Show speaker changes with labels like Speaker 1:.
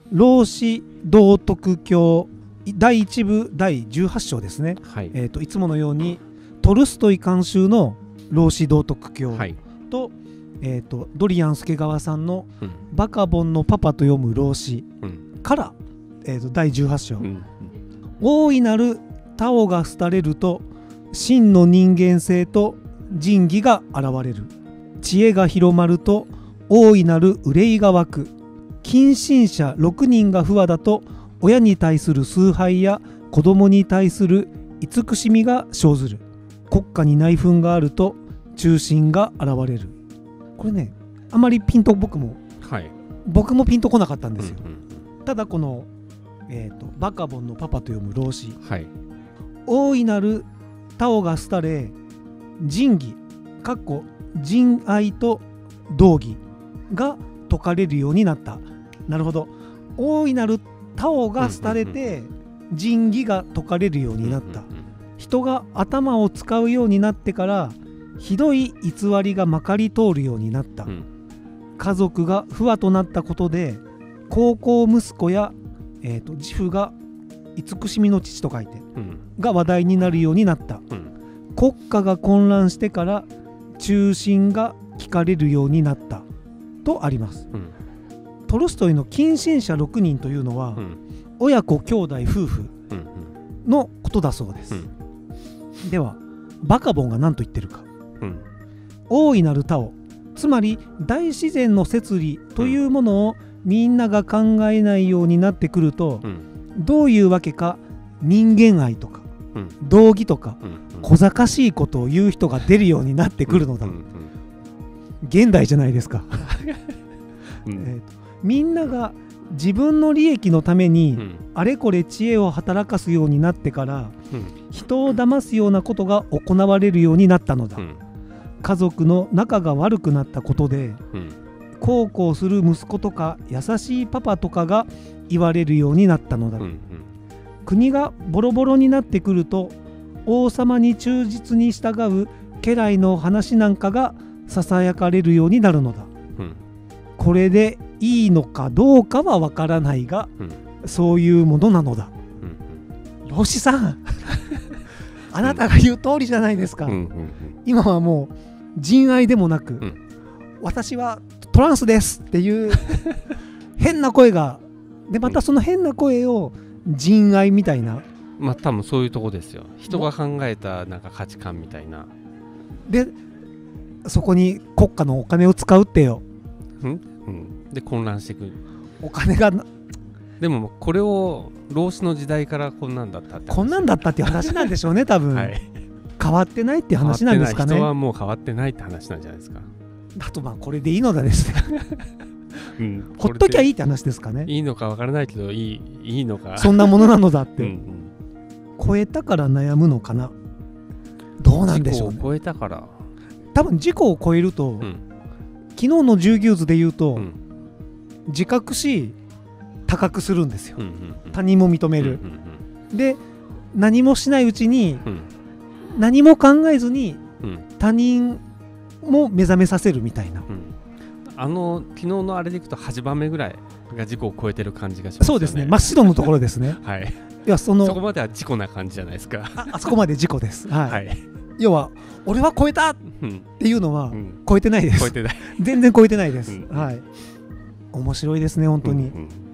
Speaker 1: 老子道徳経第1部第18章ですね、
Speaker 2: はい、
Speaker 1: いつものようにトルストイ監修の老子道徳経と、ドリアン助川さんのバカボンのパパと読む老子から、第18章、大いなる他をが廃れると真の人間性と仁義が現れる。知恵が広まると大いなる憂いが湧く。近親者6人が不和だと親に対する崇拝や子供に対する慈しみが生ずる。国家に内紛があると忠心が現れる。これね、あまりピンと僕もピンとこなかったんですよ。ただこの、バカボンのパパと読む老子、大いなる他をが廃れ仁義仁愛と道義が説かれるようになった。なるほど。大いなる他をが廃れて仁義が説かれるようになった。人が頭を使うようになってからひどい偽りがまかり通るようになった。家族が不和となったことで孝行息子や、自父が慈しみの父と書いて、が話題になるようになった。国家が混乱してから忠心が聞かれるようになったとあります。トルストイの近親者6人というのは、親子兄弟夫婦のことだそうです。ではバカボンが何と言ってるか。大いなる他を、つまり大自然の摂理というものをみんなが考えないようになってくると、どういうわけか人間愛とか、道義とか、小賢しいことを言う人が出るようになってくるのだ。現代じゃないですか。みんなが自分の利益のためにあれこれ知恵を働かすようになってから、人を騙すようなことが行われるようになったのだ。家族の仲が悪くなったことで、孝行する息子とか優しいパパとかが言われるようになったのだ。国がボロボロになってくると王様に忠実に従う家来の話なんかがささやかれるようになるのだ。これでいいのかどうかはわからないが、そういうものなのだ。老子さんあなたが言う通りじゃないですか。今はもう仁愛でもなく、私はトランスですっていう変な声が、でまたその変な声を仁愛みたいな、
Speaker 2: 多分そういうとこですよ。人が考えたなんか価値観みたいな。
Speaker 1: でそこに国家のお金を使うってよ。
Speaker 2: で混乱していく。
Speaker 1: お金が
Speaker 2: でもこれを老子の時代からこんなんだったって
Speaker 1: いう話なんでしょうね多分。変わってないっていう話なんですかね。
Speaker 2: 人はもう変わってないって話なんじゃないですか。
Speaker 1: あとこれでいいのだですね。ほっときゃいいって話ですかね。
Speaker 2: いいのかわからないけどいいのか、
Speaker 1: そんなものなのだって超えたから悩むのかな。どうなんでしょうね。
Speaker 2: 自己を超えたから
Speaker 1: 多分自己を超えると、昨日の十牛図で言うと、自覚し高くするんですよ。他人も認める。で何もしないうちに、何も考えずに、他人も目覚めさせるみたいな。
Speaker 2: 昨日のあれでいくと8番目ぐらいが自己を超えてる感じがしますよね。
Speaker 1: そうですね。真っ白のところですね。いや
Speaker 2: そこまでは自己な感じじゃないですか。
Speaker 1: あそこまで自己です。要は俺は超えたっていうのは超えてないです。全然超えてないです。面白いですね本当に。